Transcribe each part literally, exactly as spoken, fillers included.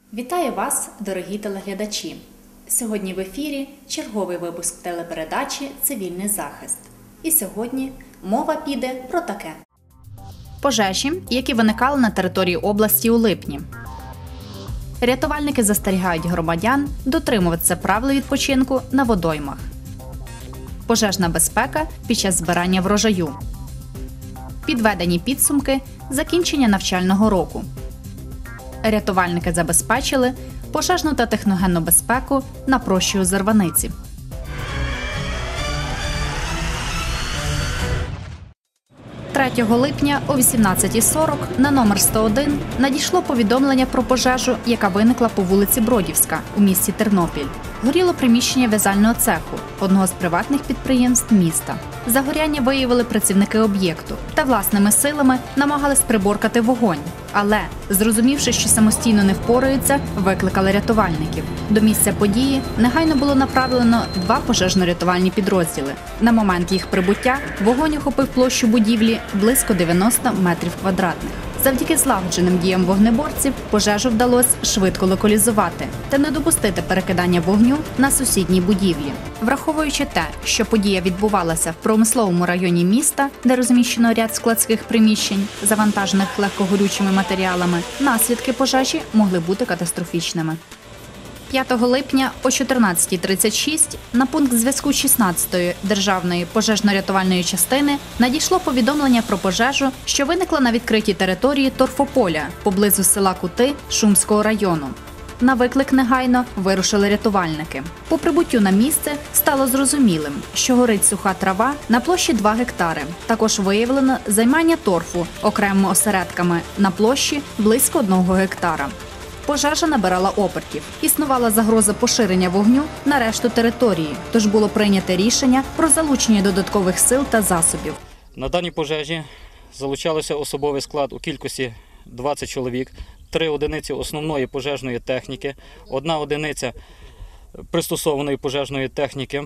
Вітаю вас, дорогі телеглядачі! Сьогодні в ефірі черговий випуск телепередачі «Цивільний захист». І сьогодні мова піде про таке. Пожежі, які виникали на території області у липні. Рятувальники застерігають громадян дотримуватися правил відпочинку на водоймах. Пожежна безпека під час збирання врожаю. Підведені підсумки закінчення навчального року. Рятувальники забезпечили пожежну та техногенну безпеку на площі у Зарваниці. третього липня о вісімнадцятій сорок на номер сто один надійшло повідомлення про пожежу, яка виникла по вулиці Бродівська у місті Тернопіль. Горіло приміщення в'язального цеху, одного з приватних підприємств міста. Загоряння виявили працівники об'єкту та власними силами намагались приборкати вогонь. Але, зрозумівши, що самостійно не впораються, викликали рятувальників. До місця події негайно було направлено два пожежно-рятувальні підрозділи. На момент їх прибуття вогонь охопив площу будівлі близько дев'яноста метрів квадратних. Завдяки злагодженим діям вогнеборців пожежу вдалося швидко локалізувати та не допустити перекидання вогню на сусідній будівлі. Враховуючи те, що подія відбувалася в промисловому районі міста, де розміщено ряд складських приміщень, завантажених легкогорючими матеріалами, наслідки пожежі могли бути катастрофічними. п'ятого липня о чотирнадцятій тридцять шість на пункт зв'язку шістнадцятої державної пожежно-рятувальної частини надійшло повідомлення про пожежу, що виникла на відкритій території торфополя поблизу села Кути Шумського району. На виклик негайно вирушили рятувальники. По прибуттю на місце стало зрозумілим, що горить суха трава на площі два гектари. Також виявлено займання торфу окремими осередками на площі близько одного гектара. Пожежа набирала обертів. Існувала загроза поширення вогню на решту території, тож було прийнято рішення про залучення додаткових сил та засобів. На даній пожежі залучалося особовий склад у кількості двадцять чоловік, три одиниці основної пожежної техніки, одна одиниця пристосованої пожежної техніки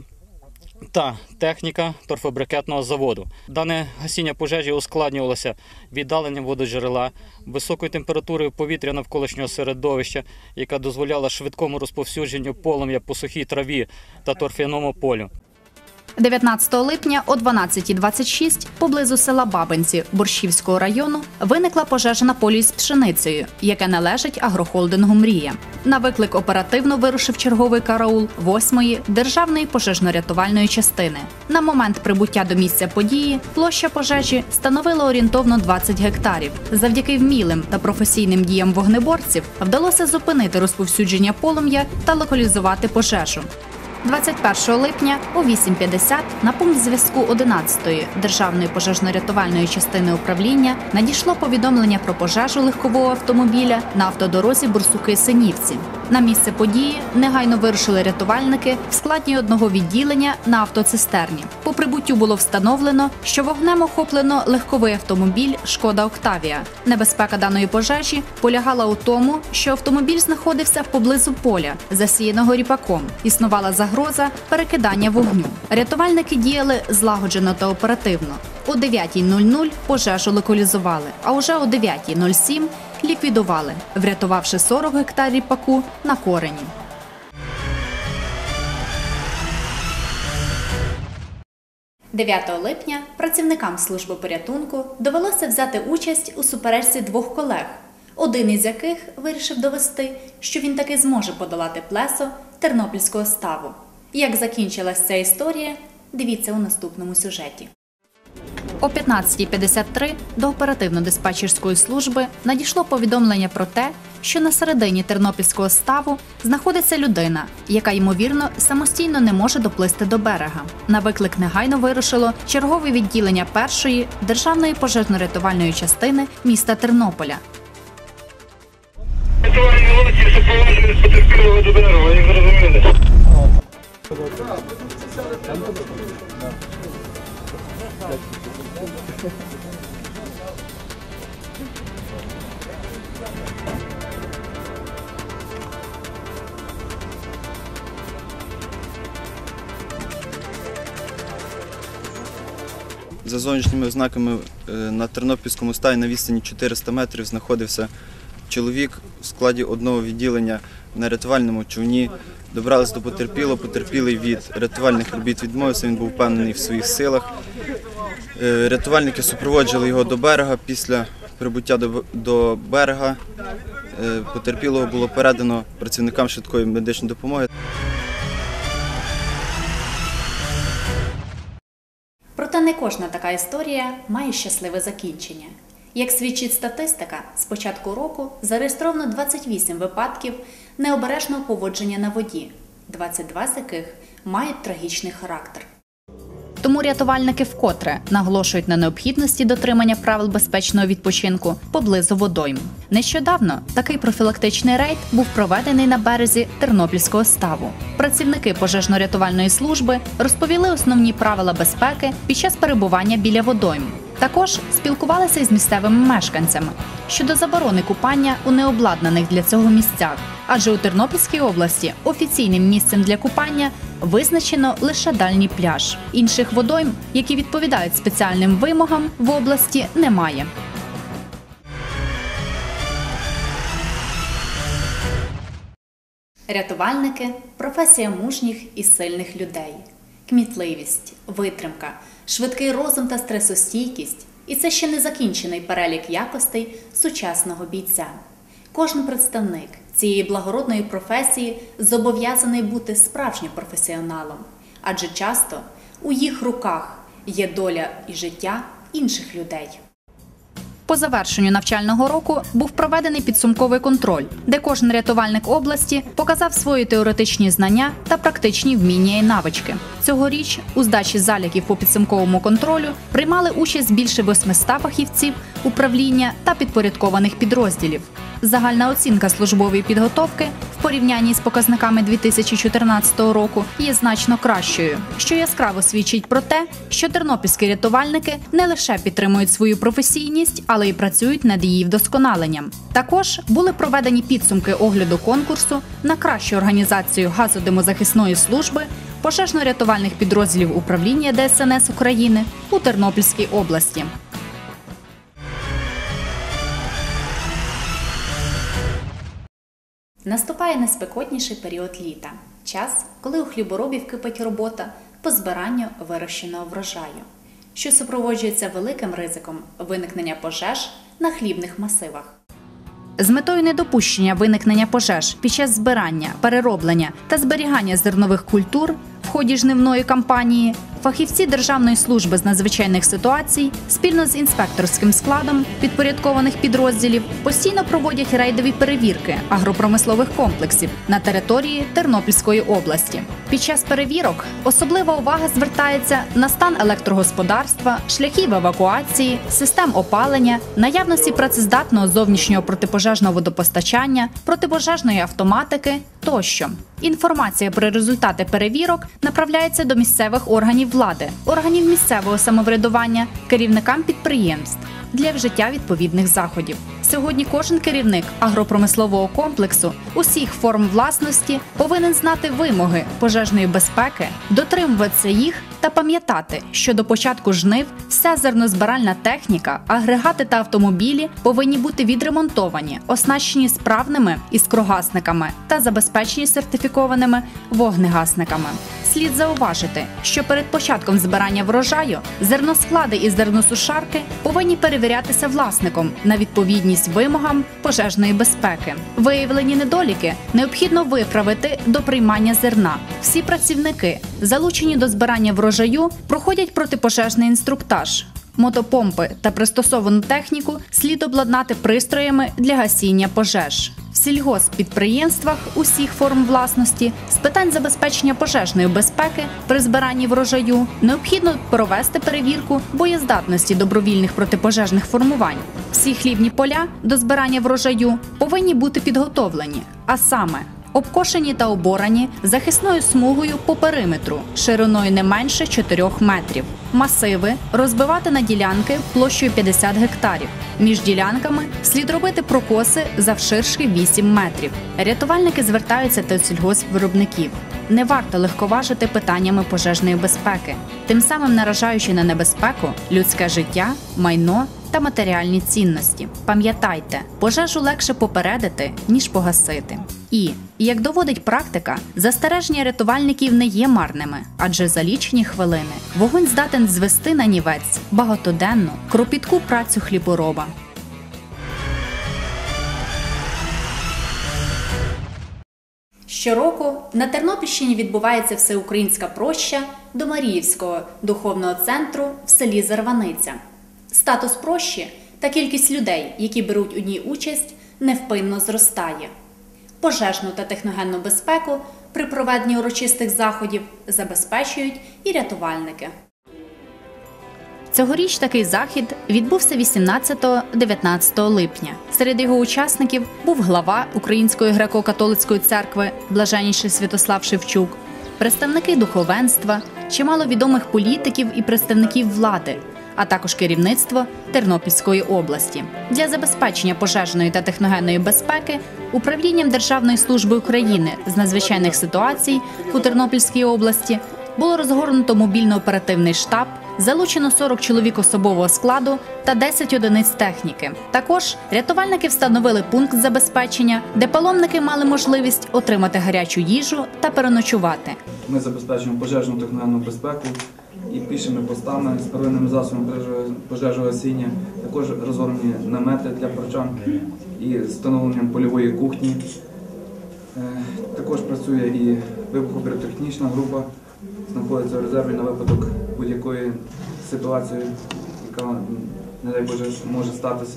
та техніка торфобрикетного заводу. Дане гасіння пожежі ускладнювалося віддаленням вододжерела, високою температурою повітря навколишнього середовища, яка дозволяла швидкому розповсюдженню полум'я по сухій траві та торфяному полю. дев'ятнадцятого липня о дванадцятій двадцять шість поблизу села Бабинці Борщівського району виникла пожежа на полі з пшеницею, яке належить агрохолдингу «Мрія». На виклик оперативно вирушив черговий караул восьмої державної пожежно-рятувальної частини. На момент прибуття до місця події площа пожежі становила орієнтовно двадцять гектарів. Завдяки вмілим та професійним діям вогнеборців вдалося зупинити розповсюдження полум'я та локалізувати пожежу. двадцять першого липня о вісім п'ятдесят на пункт зв'язку одинадцятої державної пожежно-рятувальної частини управління надійшло повідомлення про пожежу легкового автомобіля на автодорозі Бурсуки-Синівці. На місце події негайно вирушили рятувальники в складі одного відділення на автоцистерні. По прибуттю було встановлено, що вогнем охоплено легковий автомобіль «Шкода Октавія». Небезпека даної пожежі полягала у тому, що автомобіль знаходився поблизу поля, засіяного ріпаком. Існувала загроза перекидання вогню. Рятувальники діяли злагоджено та оперативно. О дев'ятій нуль нуль пожежу локалізували, а уже о дев'ятій нуль сім ліквідували, врятувавши сорок гектарів ріпаку на корені. дев'ятого липня працівникам служби порятунку довелося взяти участь у суперечці двох колег, один із яких вирішив довести, що він таки зможе подолати плесо Тернопільського ставу. Як закінчилась ця історія, дивіться у наступному сюжеті. О п'ятнадцятій п'ятдесят три до оперативно-диспетчерської служби надійшло повідомлення про те, що на середині Тернопільського ставу знаходиться людина, яка, ймовірно, самостійно не може доплисти до берега. На виклик негайно вирушило чергове відділення першої державної пожежно-рятувальної частини міста Тернополя. Рятувальні вулиці супроводжують потерпілого до берега, ви їх зрозуміли? За зовнішніми ознаками на Тернопільському ставі на відстані чотириста метрів знаходився чоловік в складі одного відділення на рятувальному човні добрались до потерпілого. Потерпілий від рятувальних робіт відмовився, він був впевнений в своїх силах. Рятувальники супроводжували його до берега. Після прибуття до, до берега потерпілого було передано працівникам швидкої медичної допомоги. Проте не кожна така історія має щасливе закінчення. Як свідчить статистика, з початку року зареєстровано двадцять вісім випадків необережного поводження на воді, двадцять два з яких мають трагічний характер. Тому рятувальники вкотре наголошують на необхідності дотримання правил безпечного відпочинку поблизу водойм. Нещодавно такий профілактичний рейд був проведений на березі Тернопільського ставу. Працівники пожежно-рятувальної служби розповіли основні правила безпеки під час перебування біля водойм. Також спілкувалися із місцевими мешканцями щодо заборони купання у необладнаних для цього місцях, адже у Тернопільській області офіційним місцем для купання визначено лише дальній пляж. Інших водойм, які відповідають спеціальним вимогам, в області немає. Рятувальники – професія мужніх і сильних людей. Кмітливість, витримка, швидкий розум та стресостійкість – і це ще не закінчений перелік якостей сучасного бійця. Кожен представник цієї благородної професії зобов'язаний бути справжнім професіоналом, адже часто у їх руках є доля і життя інших людей. По завершенню навчального року був проведений підсумковий контроль, де кожен рятувальник області показав свої теоретичні знання та практичні вміння і навички. Цьогоріч у здачі заліків по підсумковому контролю приймали участь більше восьмисот фахівців управління та підпорядкованих підрозділів. Загальна оцінка службової підготовки в порівнянні з показниками дві тисячі чотирнадцятого року є значно кращою, що яскраво свідчить про те, що тернопільські рятувальники не лише підтримують свою професійність, але й працюють над її вдосконаленням. Також були проведені підсумки огляду конкурсу на кращу організацію газодимозахисної служби пожежно-рятувальних підрозділів управління Де Ес Ен Ес України у Тернопільській області. Наступає найспекотніший період літа – час, коли у хліборобів кипить робота по збиранню вирощеного врожаю, що супроводжується великим ризиком виникнення пожеж на хлібних масивах. З метою недопущення виникнення пожеж під час збирання, перероблення та зберігання зернових культур в ході жнивної кампанії фахівці Державної служби з надзвичайних ситуацій спільно з інспекторським складом підпорядкованих підрозділів постійно проводять рейдові перевірки агропромислових комплексів на території Тернопільської області. Під час перевірок особлива увага звертається на стан електрогосподарства, шляхів евакуації, систем опалення, наявності працездатного зовнішнього протипожежного водопостачання, протипожежної автоматики тощо. Інформація про результати перевірок направляється до місцевих органів влади, органів місцевого самоврядування, керівникам підприємств для вжиття відповідних заходів. Сьогодні кожен керівник агропромислового комплексу усіх форм власності повинен знати вимоги пожежної безпеки, дотримуватися їх та пам'ятати, що до початку жнив вся зернозбиральна техніка, агрегати та автомобілі повинні бути відремонтовані, оснащені справними іскрогасниками та забезпечені сертифікованими вогнегасниками. Слід зауважити, що перед початком збирання врожаю зерносклади і зерносушарки повинні перевірятися власником на відповідність вимогам пожежної безпеки. Виявлені недоліки необхідно виправити до приймання зерна. Всі працівники, залучені до збирання врожаю, проходять протипожежний інструктаж. Мотопомпи та пристосовану техніку слід обладнати пристроями для гасіння пожеж. В сільгосппідприємствах усіх форм власності з питань забезпечення пожежної безпеки при збиранні врожаю необхідно провести перевірку боєздатності добровільних протипожежних формувань. Всі хлібні поля до збирання врожаю повинні бути підготовлені, а саме обкошені та оборані захисною смугою по периметру, шириною не менше чотирьох метрів. Масиви розбивати на ділянки площею п'ятдесят гектарів. Між ділянками слід робити прокоси завширшки вісім метрів. Рятувальники звертаються до сільгоспвиробників. Не варто легковажити питаннями пожежної безпеки, тим самим наражаючи на небезпеку людське життя, майно та матеріальні цінності. Пам'ятайте, пожежу легше попередити, ніж погасити. І, як доводить практика, застереження рятувальників не є марними, адже за лічені хвилини вогонь здатен звести на нівець багатоденну, кропітку працю хлібороба. Щороку на Тернопільщині відбувається всеукраїнська проща до Маріївського духовного центру в селі Зарваниця. Статус прощі та кількість людей, які беруть у ній участь, невпинно зростає. Пожежну та техногенну безпеку при проведенні урочистих заходів забезпечують і рятувальники. Цьогоріч такий захід відбувся вісімнадцятого-дев'ятнадцятого липня. Серед його учасників був глава Української греко-католицької церкви блаженніший Святослав Шевчук, представники духовенства, чимало відомих політиків і представників влади, а також керівництво Тернопільської області. Для забезпечення пожежної та техногенної безпеки Управлінням Державної служби України з надзвичайних ситуацій у Тернопільській області було розгорнуто мобільно-оперативний штаб, залучено сорок чоловік особового складу та десять одиниць техніки. Також рятувальники встановили пункт забезпечення, де паломники мали можливість отримати гарячу їжу та переночувати. Ми забезпечуємо пожежну техногенну безпеку і пішими постами з первинними засобами пожежогасіння, також розгорнені намети для прочан і встановленням польової кухні. Також працює і вибухопіротехнічна група, знаходиться в резерві на випадок будь-якої ситуації, яка, не дай Боже, може статися.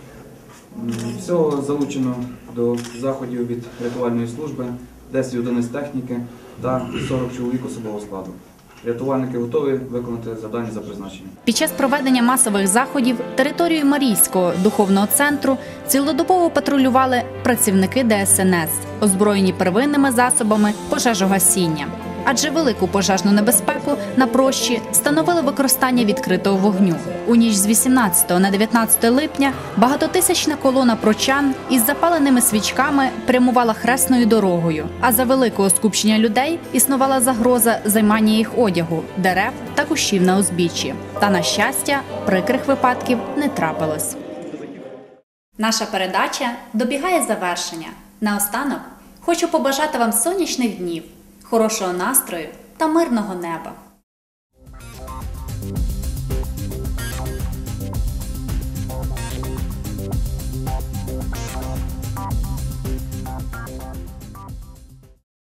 Всього залучено до заходів від рятувальної служби десять одиниць техніки та сорок чоловік особового складу. Рятувальники готові виконати завдання за призначенням. Під час проведення масових заходів територію Марійського духовного центру цілодобово патрулювали працівники Де Ес Ен Ес, озброєні первинними засобами пожежогасіння. Адже велику пожежну небезпеку на прощі становили використання відкритого вогню. У ніч з вісімнадцятого на дев'ятнадцяте липня багатотисячна колона прочан із запаленими свічками прямувала хресною дорогою, а за великого скупчення людей існувала загроза займання їх одягу, дерев та кущів на узбіччі. Та, на щастя, прикрих випадків не трапилось. Наша передача добігає завершення. Наостанок хочу побажати вам сонячних днів, хорошого настрою та мирного неба.